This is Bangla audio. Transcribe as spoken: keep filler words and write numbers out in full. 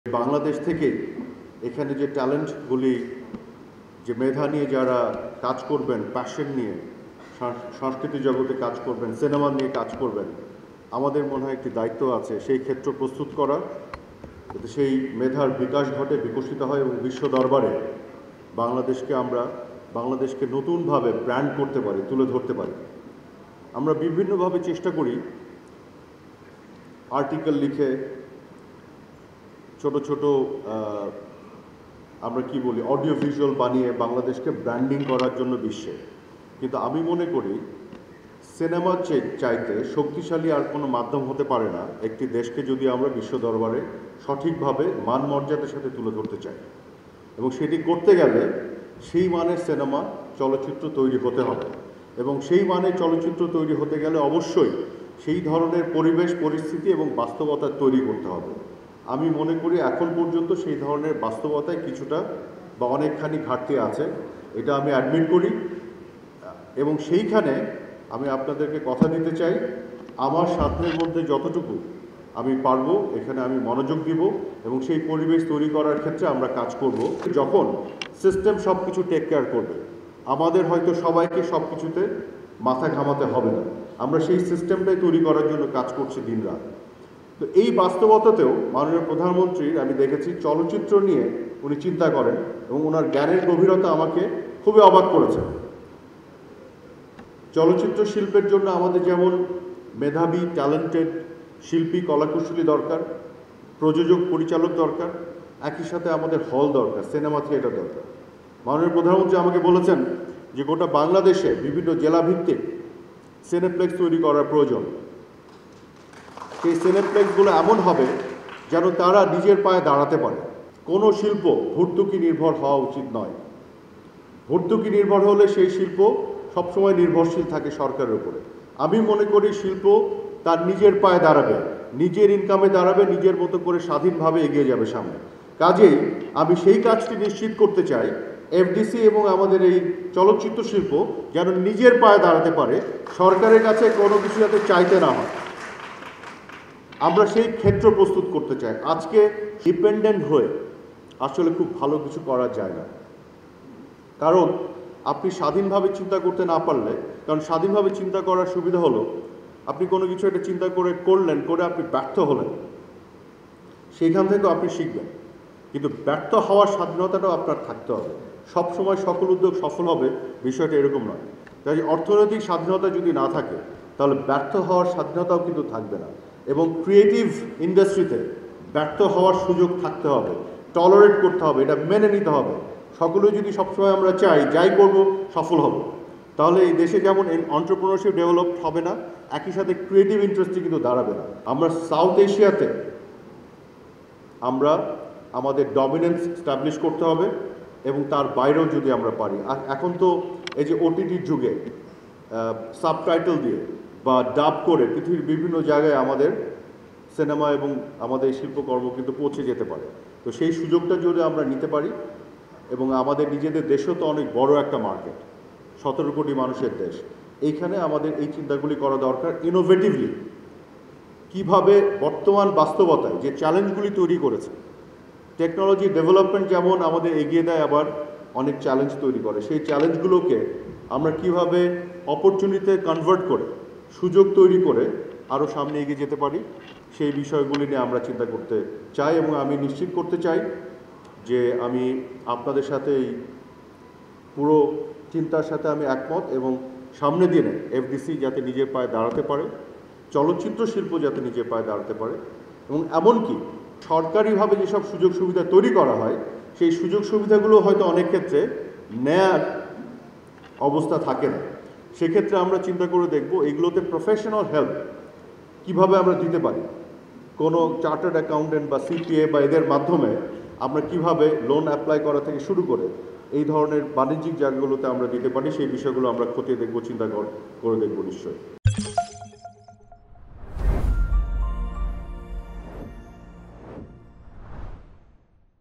বাংলাদেশ থেকে এখানে যে ট্যালেন্টগুলি যে মেধা নিয়ে যারা কাজ করবেন, প্যাশন নিয়ে সংস্কৃতি জগতে কাজ করবেন, সিনেমা নিয়ে কাজ করবেন, আমাদের মনে হয় একটি দায়িত্ব আছে সেই ক্ষেত্র প্রস্তুত করা, যাতে সেই মেধার বিকাশ ঘটে, বিকশিত হয় এবং বিশ্ব দরবারে বাংলাদেশকে আমরা বাংলাদেশকে নতুনভাবে ব্র্যান্ড করতে পারি, তুলে ধরতে পারি। আমরা বিভিন্নভাবে চেষ্টা করি আর্টিকেল লিখে, ছোট ছোট আমরা কি বলি অডিও ভিজুয়াল বানিয়ে বাংলাদেশকে ব্র্যান্ডিং করার জন্য বিশ্বে। কিন্তু আমি মনে করি সিনেমা চাইতে শক্তিশালী আর কোনো মাধ্যম হতে পারে না একটি দেশকে যদি আমরা বিশ্ব দরবারে সঠিকভাবে মান মর্যাদার সাথে তুলে ধরতে চাই। এবং সেটি করতে গেলে সেই মানের সিনেমা চলচ্চিত্র তৈরি হতে হবে, এবং সেই মানের চলচ্চিত্র তৈরি হতে গেলে অবশ্যই সেই ধরনের পরিবেশ পরিস্থিতি এবং বাস্তবতা তৈরি করতে হবে। আমি মনে করি এখন পর্যন্ত সেই ধরনের বাস্তবতায় কিছুটা বা অনেকখানি ঘাটতি আছে, এটা আমি অ্যাডমিট করি। এবং সেইখানে আমি আপনাদেরকে কথা দিতে চাই, আমার সাধ্যের মধ্যে যতটুকু আমি পারবো এখানে আমি মনোযোগ দিব এবং সেই পরিবেশ তৈরি করার ক্ষেত্রে আমরা কাজ করব। যখন সিস্টেম সব কিছু টেক কেয়ার করবে, আমাদের হয়তো সবাইকে সব কিছুতে মাথা ঘামাতে হবে না, আমরা সেই সিস্টেমটাই তৈরি করার জন্য কাজ করছি দিনরাত। তো এই বাস্তবতাতেও মাননীয় প্রধানমন্ত্রীর আমি দেখেছি চলচ্চিত্র নিয়ে উনি চিন্তা করেন এবং ওনার জ্ঞানের গভীরতা আমাকে খুবই অবাক করেছে। চলচ্চিত্র শিল্পের জন্য আমাদের যেমন মেধাবী ট্যালেন্টেড শিল্পী কলাকুশলী দরকার, প্রযোজক পরিচালক দরকার, একই সাথে আমাদের হল দরকার, সিনেমা থিয়েটার দরকার। মাননীয় প্রধানমন্ত্রী আমাকে বলেছেন যে গোটা বাংলাদেশে বিভিন্ন জেলাভিত্তিক সিনেপ্লেক্স তৈরি করার প্রয়োজন। সেই সিনেপ্লেক্সগুলো এমন হবে যেন তারা নিজের পায়ে দাঁড়াতে পারে। কোনো শিল্প ভর্তুকি নির্ভর হওয়া উচিত নয়। ভর্তুকি নির্ভর হলে সেই শিল্প সবসময় নির্ভরশীল থাকে সরকারের উপরে। আমি মনে করি শিল্প তার নিজের পায়ে দাঁড়াবে, নিজের ইনকামে দাঁড়াবে, নিজের মতো করে স্বাধীনভাবে এগিয়ে যাবে সামনে। কাজেই আমি সেই কাজটি নিশ্চিত করতে চাই এফডিসি এবং আমাদের এই চলচ্চিত্র শিল্প যেন নিজের পায়ে দাঁড়াতে পারে, সরকারের কাছে কোনো কিছু যাতে চাইতে না হয়, আমরা সেই ক্ষেত্র প্রস্তুত করতে চাই। আজকে ডিপেন্ডেন্ট হয়ে আসলে খুব ভালো কিছু করা যায় না, কারণ আপনি স্বাধীনভাবে চিন্তা করতে না পারলে, কারণ স্বাধীনভাবে চিন্তা করার সুবিধা হলো আপনি কোনো কিছু একটা চিন্তা করে করলেন, করে আপনি ব্যর্থ হলেন, সেইখান থেকেও আপনি শিখবেন। কিন্তু ব্যর্থ হওয়ার স্বাধীনতাটাও আপনার থাকতে হবে। সবসময় সকল উদ্যোগ সফল হবে বিষয়টা এরকম নয়। তাই অর্থনৈতিক স্বাধীনতা যদি না থাকে তাহলে ব্যর্থ হওয়ার স্বাধীনতাও কিন্তু থাকবে না। এবং ক্রিয়েটিভ ইন্ডাস্ট্রিতে ব্যর্থ হওয়ার সুযোগ থাকতে হবে, টলারেট করতে হবে, এটা মেনে নিতে হবে। সকলে যদি সবসময় আমরা চাই যাই করব সফল হব, তাহলে এই দেশে যেমন এন্টারপ্রেনারশিপ ডেভেলপ হবে না, একই সাথে ক্রিয়েটিভ ইন্ডাস্ট্রি কিন্তু দাঁড়াবে না। আমরা সাউথ এশিয়াতে আমরা আমাদের ডমিনেন্স স্টাবলিশ করতে হবে এবং তার বাইরেও যদি আমরা পারি। আর এখন তো এই যে ওটিটির যুগে সাবটাইটেল দিয়ে বা ডাব করে পৃথিবীর বিভিন্ন জায়গায় আমাদের সিনেমা এবং আমাদের শিল্পকর্ম কিন্তু পৌঁছে যেতে পারে। তো সেই সুযোগটা যদি আমরা নিতে পারি, এবং আমাদের নিজেদের দেশও তো অনেক বড় একটা মার্কেট, সতেরো কোটি মানুষের দেশ, এইখানে আমাদের এই চিন্তাগুলি করা দরকার। ইনোভেটিভলি কিভাবে বর্তমান বাস্তবতায় যে চ্যালেঞ্জগুলি তৈরি করেছে, টেকনোলজি ডেভেলপমেন্ট যেমন আমাদের এগিয়ে দেয়, আবার অনেক চ্যালেঞ্জ তৈরি করে, সেই চ্যালেঞ্জগুলোকে আমরা কিভাবে অপরচুনিটিতে কনভার্ট করে সুযোগ তৈরি করে আরও সামনে এগিয়ে যেতে পারি, সেই বিষয়গুলি নিয়ে আমরা চিন্তা করতে চাই। এবং আমি নিশ্চিত করতে চাই যে আমি আপনাদের সাথে এই পুরো চিন্তার সাথে আমি একমত, এবং সামনে দিনে এফডিসি যাতে নিজের পায়ে দাঁড়াতে পারে, চলচ্চিত্র শিল্প যাতে নিজের পায়ে দাঁড়াতে পারে, এবং এমনকি সরকারিভাবে যেসব সুযোগ সুবিধা তৈরি করা হয় সেই সুযোগ সুবিধাগুলো হয়তো অনেক ক্ষেত্রে নেয়ার অবস্থা থাকে না। সেক্ষেত্রে আমরা চিন্তা করে দেখব এগুলোতে প্রফেশনাল হেল্প কিভাবে আমরা দিতে পারি। কোনো চার্টার্ড অ্যাকাউন্টেন্ট বা সিপিএ বা এদের মাধ্যমে আমরা কিভাবে লোন অ্যাপ্লাই করা থেকে শুরু করে এই ধরনের বাণিজ্যিক জায়গাগুলোতে আমরা দিতে পারি, সেই বিষয়গুলো আমরা খতিয়ে দেখব, চিন্তা করে দেখব নিশ্চয়ই।